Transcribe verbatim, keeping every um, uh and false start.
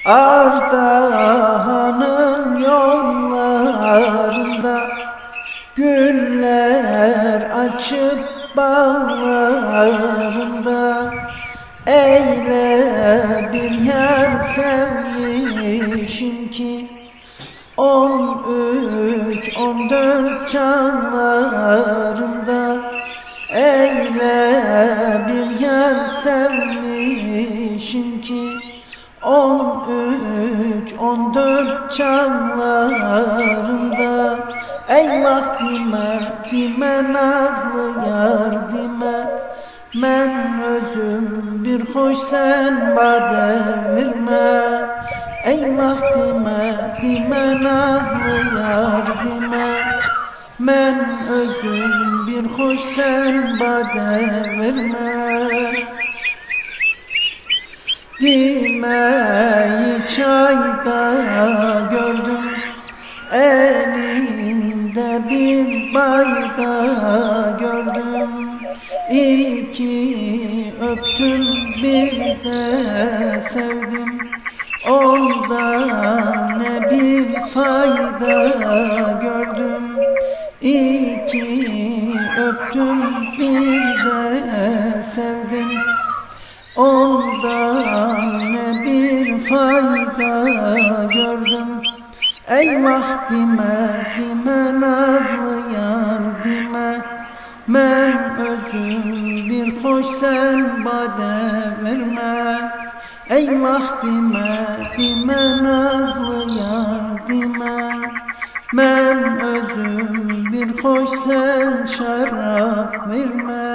Ardahan'ın yollarında güller açıp bağlarında eyle bir yer sevmişim ki on üç on dört çağlarında eyle bir yer sevmişim ki on üç on dört çağlarında eyvah dime dime nazlı yar dime men özüm bir hoş sen bade verme eyvah dime dime nazlı yar dime men özüm bir hoş sen bade verme dimeyi çayda gördüm elinde bir bayda gördüm İki öptüm bir de sevdim ondan ne bir fayda gördüm İki öptüm bir de sevdim ondan ne bir fayda gördüm eyvah dime dime nazlı yar dime men özüm bir hoş sen bade verme eyvah dime dime nazlı yar dime men özüm bir hoş sen şarap verme